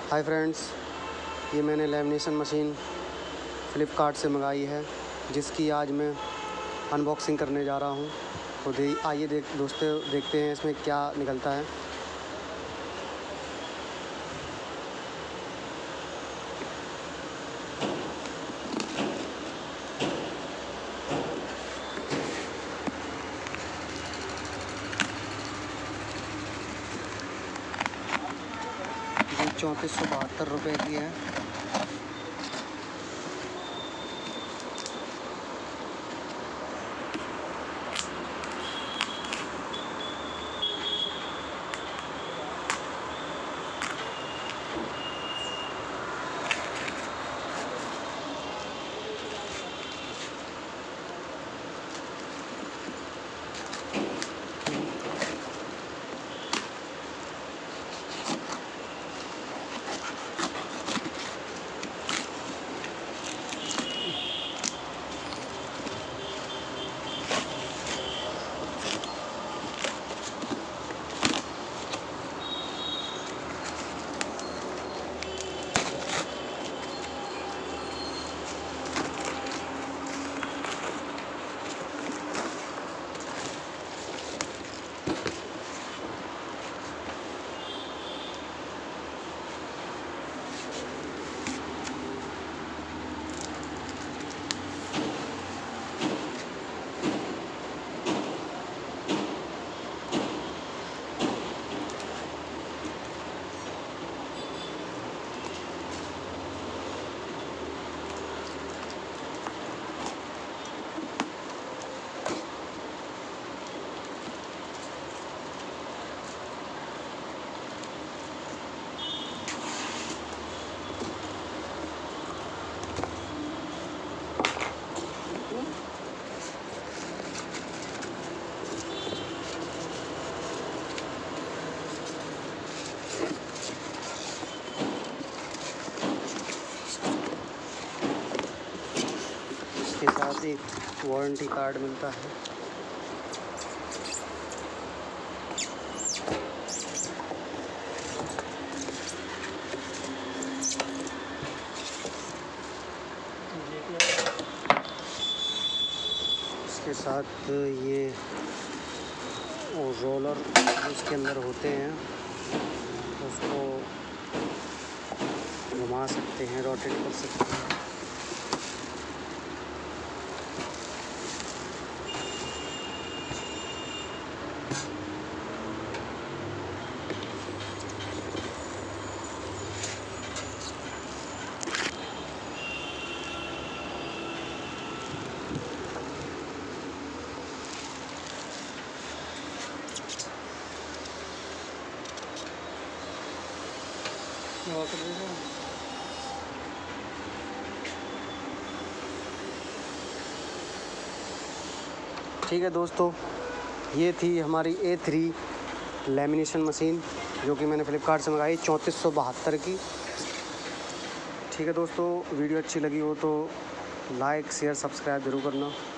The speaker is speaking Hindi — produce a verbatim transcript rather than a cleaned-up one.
हाय फ्रेंड्स, ये मैंने लैमिनेशन मशीन फ़्लिपकार्ट से मंगाई है, जिसकी आज मैं अनबॉक्सिंग करने जा रहा हूँ। तो दे आइए देख दोस्तों देखते हैं इसमें क्या निकलता है। ये चौंतीस सौ बहत्तर रुपये की है। इसके साथ एक वारंटी कार्ड मिलता है। इसके साथ ये रोलर इसके अंदर होते हैं, उसको घुमा सकते हैं, रोटेट कर सकते हैं। ठीक है दोस्तों, ये थी हमारी ए थ्री लैमिनेशन मशीन, जो कि मैंने फ़्लिपकार्ट से मंगाई चौंतीस सौ बहत्तर की। ठीक है दोस्तों, वीडियो अच्छी लगी हो तो लाइक शेयर सब्सक्राइब ज़रूर करना।